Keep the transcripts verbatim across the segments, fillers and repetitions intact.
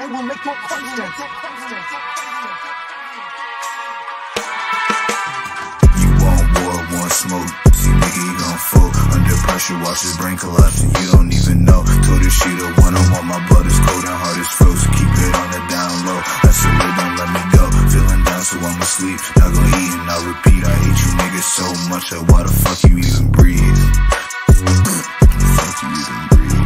They will make your question. You want war, want smoke. See nigga, you gon' fold. Under pressure, watch his brain collapse and you don't even know. Told her she the one, I want my blood is cold and heart is frozen. Keep it on the down low. I said, wait, don't let me go. Feeling down, so I'ma sleep. Not gonna eat and I'll repeat. I hate you niggas so much that why the fuck you even breathe? Fuck you even breathe?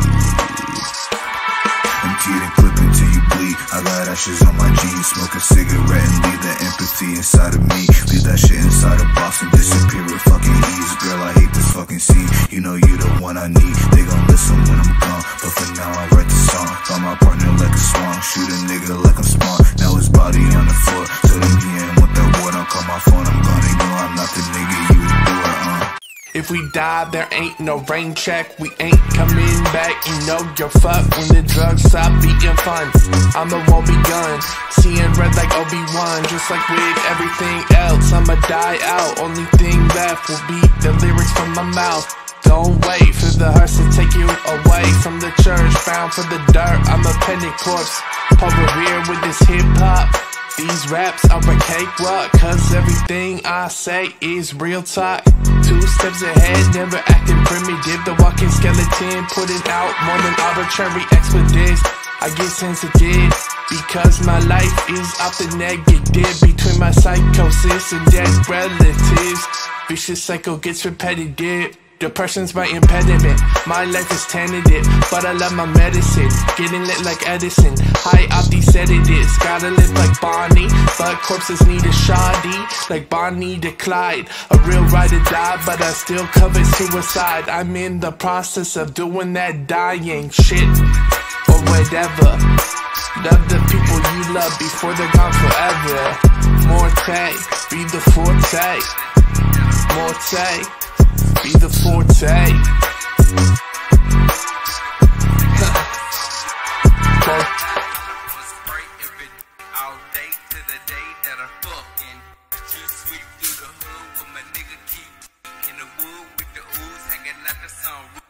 Empty the clip until you bleed. I got ashes on my jeans. Smoke a cigarette and leave the empathy inside of me. Leave that shit inside a box and disappear with fucking ease. Girl, I hate this fucking scene. You know you the one I need. They gon' listen when I'm gone, but for now I write the song. Got my partner like a swan. Shoot a nigga like I'm spawn. Now his body on the floor. Told him he ain't want that war. Don't call my phone, I'm gonna ignore. I'm not the nigga you adore, uh If we die, there ain't no rain check. We ain't coming back. You know you're fucked when the drugs stop being fun. I'm the one begun, seeing red like Obi-Wan. Just like with everything else, I'ma die out. Only thing left will be the lyrics from my mouth. Don't wait for the hearse to take you away from the church. Bound for the dirt, I'm a pendant corpse. Over here with this hip-hop. These raps are a cakewalk, cause everything I say is real talk. Two steps ahead, never acting primitive. The walking skeleton, putting out more than arbitrary expeditions. I get sensitive, because my life is often negative. Between my psychosis and dead relatives, vicious cycle gets repetitive. Depression's my impediment, my life is tentative, but I love my medicine. Getting lit like Edison, high off these sedatives. Gotta live like Bonnie, but corpses need a shoddy, like Bonnie to Clyde. A real ride or die, but I still cover suicide. I'm in the process of doing that dying shit, or whatever. Love the people you love before they're gone forever. Morte, be the forte. Morte, be the forte. All day to the day that I'm fucking. Just sweep through the hood with my nigga keep in the wood with the ooze hanging like a sun.